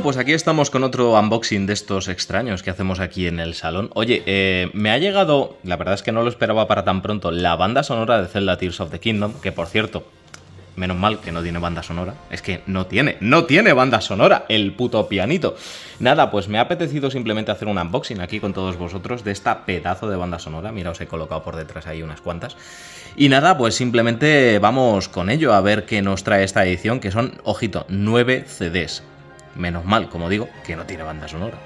pues aquí estamos con otro unboxing de estos extraños que hacemos aquí en el salón. Oye, me ha llegado, la verdad es que no lo esperaba para tan pronto, la banda sonora de Zelda Tears of the Kingdom, que por cierto, menos mal que no tiene banda sonora. Es que no tiene banda sonora el puto pianito. Nada, pues me ha apetecido simplemente hacer un unboxing aquí con todos vosotros de esta pedazo de banda sonora. Mira, os he colocado por detrás ahí unas cuantas. Y nada, pues simplemente vamos con ello a ver qué nos trae esta edición, que son, ojito, 9 CDs. Menos mal, como digo, que no tiene banda sonora.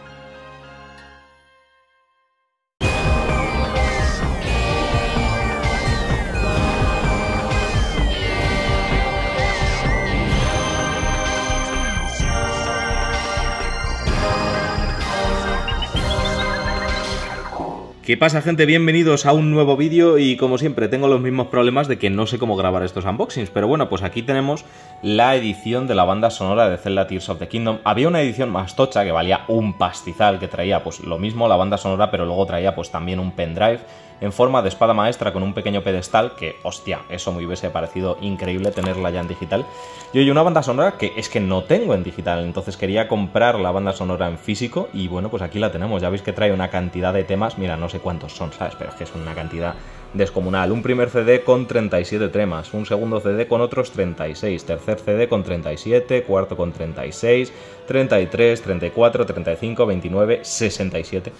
¿Qué pasa, gente? Bienvenidos a un nuevo vídeo y como siempre tengo los mismos problemas de que no sé cómo grabar estos unboxings, pero bueno, pues aquí tenemos la edición de la banda sonora de Zelda Tears of the Kingdom. Había una edición más tocha que valía un pastizal, que traía pues lo mismo la banda sonora, pero luego traía pues también un pendrive en forma de espada maestra con un pequeño pedestal que, hostia, eso me hubiese parecido increíble tenerla ya en digital. Y oye, una banda sonora que es que no tengo en digital, entonces quería comprar la banda sonora en físico y bueno, pues aquí la tenemos. Ya veis que trae una cantidad de temas, mira, no sé cuántos son, ¿sabes? Pero es que es una cantidad descomunal. Un primer CD con 37 temas, un segundo CD con otros 36, tercer CD con 37, cuarto con 36, 33, 34, 35, 29, 67.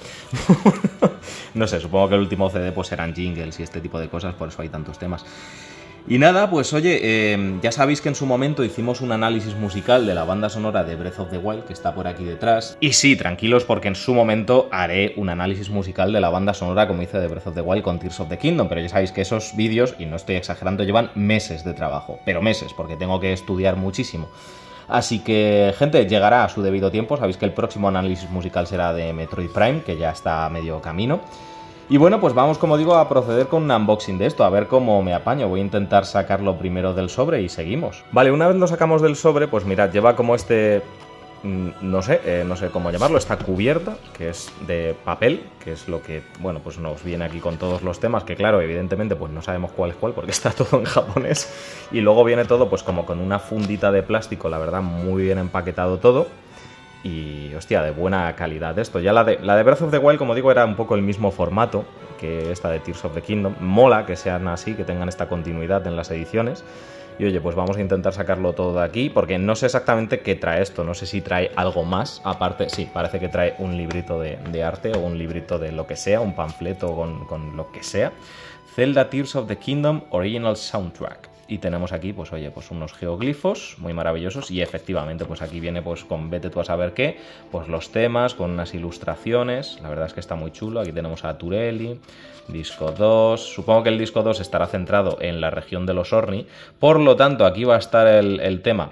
No sé, supongo que el último CD pues eran jingles y este tipo de cosas, por eso hay tantos temas. Y nada, pues oye, ya sabéis que en su momento hicimos un análisis musical de la banda sonora de Breath of the Wild, que está por aquí detrás. Y sí, tranquilos, porque en su momento haré un análisis musical de la banda sonora como hice de Breath of the Wild con Tears of the Kingdom, pero ya sabéis que esos vídeos, y no estoy exagerando, llevan meses de trabajo, pero meses, porque tengo que estudiar muchísimo. Así que, gente, llegará a su debido tiempo. Sabéis que el próximo análisis musical será de Metroid Prime, que ya está a medio camino. Y bueno, pues vamos, como digo, a proceder con un unboxing de esto, a ver cómo me apaño. Voy a intentar sacarlo primero del sobre y seguimos. Vale, una vez lo sacamos del sobre, pues mirad, lleva como este... no sé cómo llamarlo, esta cubierta, que es de papel, que es lo que, bueno, pues nos viene aquí con todos los temas, que claro, evidentemente, pues no sabemos cuál es cuál, porque está todo en japonés. Y luego viene todo, pues como con una fundita de plástico, la verdad, muy bien empaquetado todo. Y, hostia, de buena calidad esto. Ya la de Breath of the Wild, como digo, era un poco el mismo formato que esta de Tears of the Kingdom. Mola que sean así, que tengan esta continuidad en las ediciones. Y oye, pues vamos a intentar sacarlo todo de aquí, porque no sé exactamente qué trae esto. No sé si trae algo más, aparte, sí, parece que trae un librito de arte o un librito de lo que sea, un panfleto con lo que sea. Zelda Tears of the Kingdom Original Soundtrack. Y tenemos aquí, pues oye, pues unos geoglifos muy maravillosos y efectivamente, pues aquí viene pues con vete tú a saber qué, pues los temas, con unas ilustraciones, la verdad es que está muy chulo. Aquí tenemos a Turelli, disco 2, supongo que el disco 2 estará centrado en la región de los Orni, por lo tanto aquí va a estar el tema,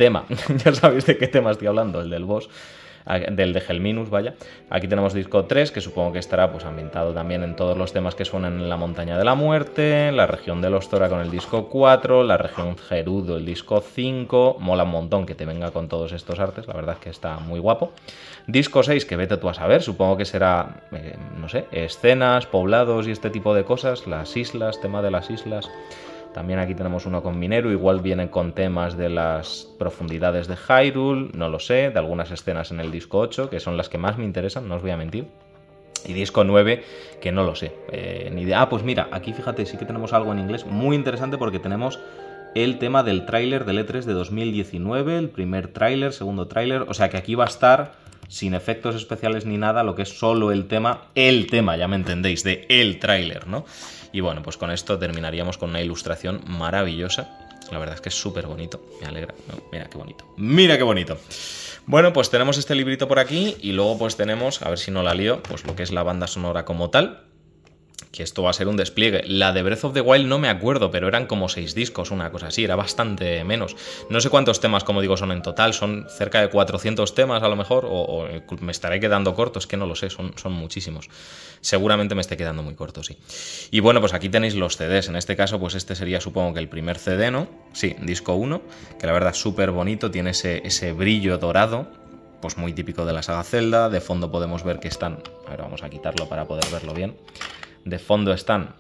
ya sabéis de qué tema estoy hablando, el del boss, del de Gelminus, vaya. Aquí tenemos disco 3, que supongo que estará pues ambientado también en todos los temas que suenan en la montaña de la muerte, la región de los Tora con el disco 4, la región Gerudo el disco 5, mola un montón que te venga con todos estos artes, la verdad es que está muy guapo. Disco 6, que vete tú a saber, supongo que será, no sé, escenas, poblados y este tipo de cosas, las islas, tema de las islas. También aquí tenemos uno con Mineru, igual viene con temas de las profundidades de Hyrule, no lo sé, de algunas escenas en el disco 8, que son las que más me interesan, no os voy a mentir. Y disco 9, que no lo sé, ni idea. Ah, pues mira, aquí fíjate, sí que tenemos algo en inglés muy interesante porque tenemos el tema del tráiler del E3 de 2019, el primer tráiler, segundo tráiler, o sea que aquí va a estar sin efectos especiales ni nada, lo que es solo el tema, ya me entendéis, de el tráiler, ¿no? Y bueno, pues con esto terminaríamos con una ilustración maravillosa. La verdad es que es súper bonito, me alegra. No, mira qué bonito, mira qué bonito. Bueno, pues tenemos este librito por aquí y luego pues tenemos, a ver si no la lío, pues lo que es la banda sonora como tal. Que esto va a ser un despliegue. La de Breath of the Wild no me acuerdo, pero eran como 6 discos, una cosa así, era bastante menos. No sé cuántos temas, como digo, son en total, son cerca de 400 temas a lo mejor, o me estaré quedando corto, es que no lo sé, son muchísimos. Seguramente me esté quedando muy corto, sí. Y bueno, pues aquí tenéis los CDs, en este caso pues este sería supongo que el primer CD, ¿no? Sí, disco 1, que la verdad es súper bonito, tiene ese brillo dorado, pues muy típico de la saga Zelda. De fondo podemos ver que están, a ver, vamos a quitarlo para poder verlo bien. De fondo están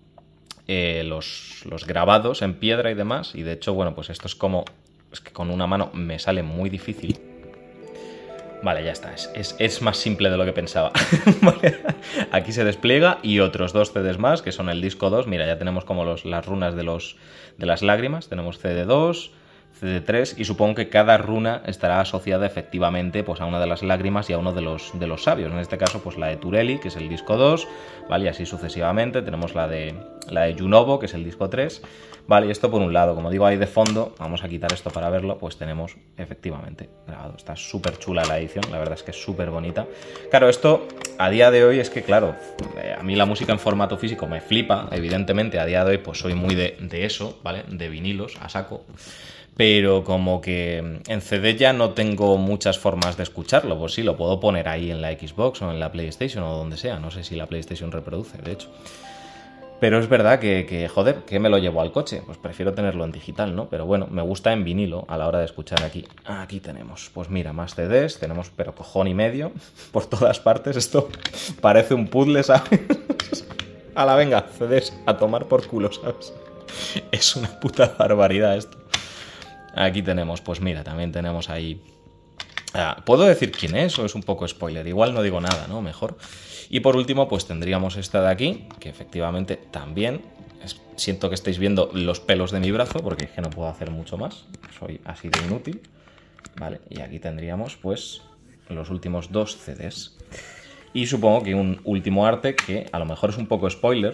los grabados en piedra y demás. Y de hecho, bueno, pues esto es como... Es que con una mano me sale muy difícil. Vale, ya está, es más simple de lo que pensaba. Vale. Aquí se despliega y otros 2 CDs más, que son el disco 2. Mira, ya tenemos como las runas de las lágrimas. Tenemos CD2, CD3 y supongo que cada runa estará asociada efectivamente pues, a una de las lágrimas y a uno de los sabios. En este caso, pues la de Tureli, que es el disco 2, ¿vale? Y así sucesivamente. Tenemos la de Junobo, que es el disco 3. Vale, y esto por un lado, como digo ahí de fondo, vamos a quitar esto para verlo, pues tenemos efectivamente grabado. Está súper chula la edición, la verdad es que es súper bonita. Claro, esto a día de hoy es que, claro, a mí la música en formato físico me flipa, evidentemente a día de hoy pues soy muy de eso, ¿vale? De vinilos a saco. Pero como que en CD ya no tengo muchas formas de escucharlo, pues sí, lo puedo poner ahí en la Xbox o en la PlayStation o donde sea, no sé si la PlayStation reproduce, de hecho. Pero es verdad joder, que me lo llevo al coche, pues prefiero tenerlo en digital, ¿no? Pero bueno, me gusta en vinilo a la hora de escuchar aquí. Aquí tenemos, pues mira, más CDs, tenemos pero cojón y medio por todas partes, esto parece un puzzle, ¿sabes? A la venga, CDs, a tomar por culo, ¿sabes? Es una puta barbaridad esto. Aquí tenemos, pues mira, también tenemos ahí... ¿Puedo decir quién es o es un poco spoiler? Igual no digo nada, ¿no? Mejor. Y por último, pues tendríamos esta de aquí, que efectivamente también... Siento que estáis viendo los pelos de mi brazo, porque es que no puedo hacer mucho más. Soy así de inútil. Vale, y aquí tendríamos, pues, los últimos 2 CDs. Y supongo que un último arte que a lo mejor es un poco spoiler...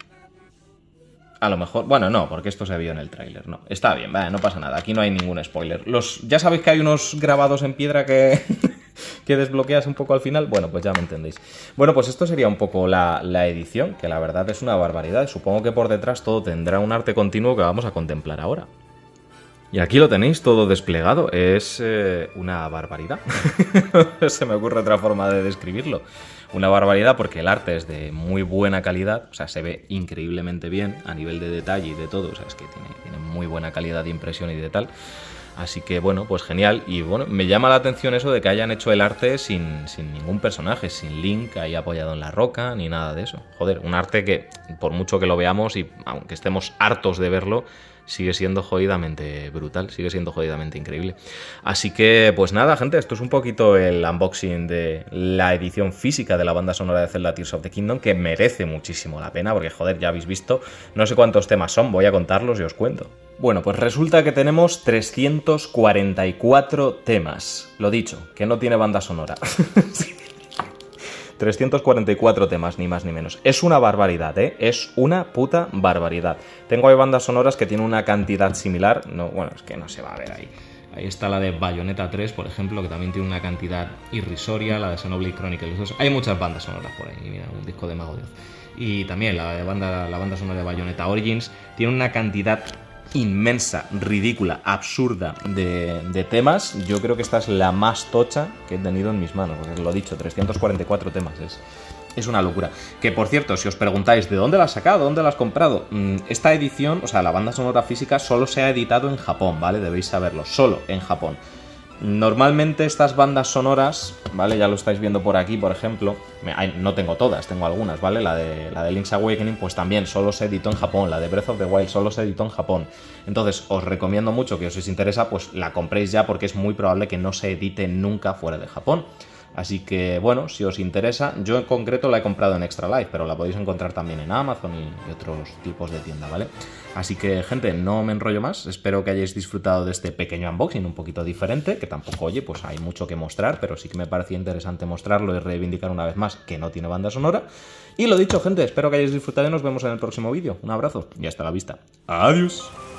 A lo mejor... Bueno, no, porque esto se vio en el tráiler. No, está bien, vale, no pasa nada. Aquí no hay ningún spoiler. Ya sabéis que hay unos grabados en piedra que... que desbloqueas un poco al final. Bueno, pues ya me entendéis. Bueno, pues esto sería un poco la edición, que la verdad es una barbaridad. Supongo que por detrás todo tendrá un arte continuo que vamos a contemplar ahora. Y aquí lo tenéis todo desplegado. Es una barbaridad. Se me ocurre otra forma de describirlo. Una barbaridad porque el arte es de muy buena calidad. O sea, se ve increíblemente bien a nivel de detalle y de todo. O sea, es que tiene muy buena calidad de impresión y de tal. Así que bueno, pues genial. Y bueno, me llama la atención eso de que hayan hecho el arte sin ningún personaje, sin Link ahí apoyado en la roca, ni nada de eso. Joder, un arte que por mucho que lo veamos y aunque estemos hartos de verlo, sigue siendo jodidamente brutal, sigue siendo jodidamente increíble. Así que, pues nada, gente, esto es un poquito el unboxing de la edición física de la banda sonora de Zelda Tears of the Kingdom, que merece muchísimo la pena, porque joder, ya habéis visto, no sé cuántos temas son, voy a contarlos y os cuento. Bueno, pues resulta que tenemos 344 temas. Lo dicho, que no tiene banda sonora. 344 temas, ni más ni menos. Es una barbaridad, ¿eh? Es una puta barbaridad. Tengo ahí bandas sonoras que tienen una cantidad similar. No, bueno, es que no se va a ver ahí. Ahí está la de Bayonetta 3, por ejemplo, que también tiene una cantidad irrisoria. La de Xenoblade Chronicles 2. Hay muchas bandas sonoras por ahí. Mira, un disco de Mago de Oz. Y también la banda sonora de Bayonetta Origins tiene una cantidad inmensa, ridícula, absurda de temas. Yo creo que esta es la más tocha que he tenido en mis manos, porque lo he dicho, 344 temas, es una locura. Que por cierto, si os preguntáis ¿de dónde la has sacado? ¿Dónde la has comprado? Esta edición, o sea, la banda sonora física solo se ha editado en Japón, ¿vale? Debéis saberlo, solo en Japón. Normalmente estas bandas sonoras, ¿vale? Ya lo estáis viendo por aquí, por ejemplo. No tengo todas, tengo algunas, ¿vale? La de Link's Awakening, pues también solo se editó en Japón. La de Breath of the Wild solo se editó en Japón. Entonces, os recomiendo mucho que os interesa, pues la compréis ya, porque es muy probable que no se edite nunca fuera de Japón. Así que, bueno, si os interesa, yo en concreto la he comprado en Extra Life, pero la podéis encontrar también en Amazon y otros tipos de tienda, ¿vale? Así que, gente, no me enrollo más. Espero que hayáis disfrutado de este pequeño unboxing un poquito diferente, que tampoco, oye, pues hay mucho que mostrar, pero sí que me parecía interesante mostrarlo y reivindicar una vez más que no tiene banda sonora. Y lo dicho, gente, espero que hayáis disfrutado y nos vemos en el próximo vídeo. Un abrazo y hasta la vista. Adiós.